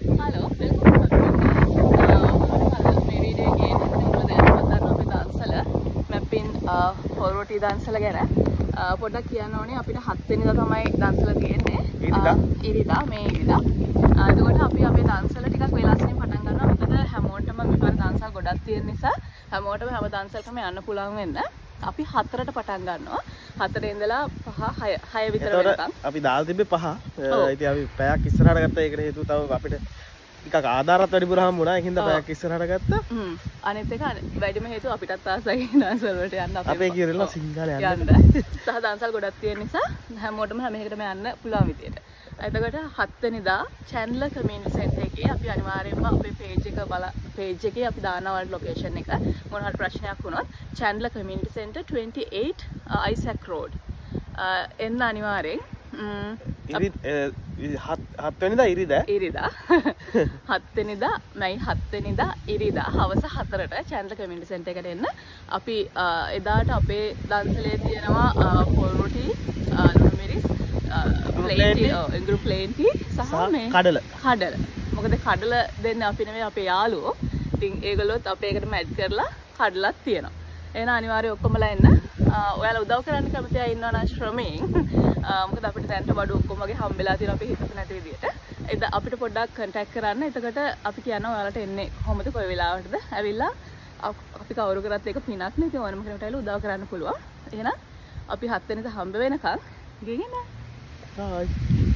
Halo, welcome to මේ video එකේ ඔයාලා දැන් මම අපේ දන්සල මැපින් පොරොටි දන්සල ගැන පොඩ්ඩක් කියන්න ඕනේ. අපිට 7 වෙනිදා තමයි දන්සල තියෙන්නේ. ඉරිදා මේ ඉරිදා. එතකොට අපි අපේ දන්සල ටිකක් වෙලාසකින් පටන් ගන්නවා. මොකද හැමෝටම මේ පාර දන්සල් ගොඩක් තියෙන නිසා හැමෝටම හැම දන්සලකම යන්න පුළුවන් වෙන්න. අපි 4ට පටන් ගන්නවා. 4 ඉඳලා 5 6 විතර වෙනකම්. අපි දාලා තිබ්බේ 5. ඉතින් අපි පැයක් ඉස්සරහට ගත්තා. ඒකට හේතුව තව අපිට ටිකක් ආධාරات වැඩිපුර හම්බුණා. ඒකින්ද පැයක් ඉස්සරහට ගත්තා. අනිත් එක වැඩිම හේතුව අපිටත් ආසයි දන්සල් වලට යන්න. අපේ කිරෙලා සිංහල යන්න. සහ දන්සල් ගොඩක් තියෙන නිසා හැමෝටම හැම එකටම යන්න පුළුවන් විදියට. එතකොට 7 වෙනිදා චැන්ඩලර් කමියුනිටි සෙන්ටර් එකේ අපි අනිවාර්යයෙන්ම අපේ page එකේ අපි දානවා ලොකේෂන් එක. මොන හරි ප්‍රශ්නයක් වුණොත් Chandler community centre 28 Isaac Road. එන්න අනිවාර්යෙන්. අපි 7 වෙනිදා ඉරිදා 7 වෙනිදා මයි 7 වෙනිදා ඉරිදා හවස 4ට චැන්ඩලර් කමියුනිටි සෙන්ටර් එකට එන්න. අපි එදාට අපේ දන්සලේ තියෙනවා පොරොටි මිරිස් ගරුප් ප්ලේන්ටි සහ මේ කඩල. මොකද කඩල දෙන්න අපි නෙමෙයි අපේ යාළුවෝ. ඉතින් ඒගොල්ලොත් අපේ එකටම ඇඩ් කරලා කඩලක් තියෙනවා. එහෙනම් අනිවාර්යයෙන් ඔක්කොමලා එන්න. ඔයාලා උදව් කරන්න කැමති අය ඉන්නවා නම් ශ්‍රමයෙන්. මොකද අපිට දැන්ට බඩු ඔක්කොම වගේ හම්බෙලා තියෙනවා අපි හිතපු නැති විදියට. එද අපිට පොඩ්ඩක් කන්ටැක්ට් කරන්න. එතකොට අපි කියනවා ඔයාලට එන්නේ කොහොමද කොයි වෙලාවටද ඇවිල්ලා අපි කවුරු කරත් ඒක පිනක් නේ. ඉතින් ඕනම කෙනෙකුට ඇවිල්ලා උදව් කරන්න පුළුවන්. එහෙනම් අපි 7 වෙනිදා හම්බ වෙනකන් ගිහින් Bye.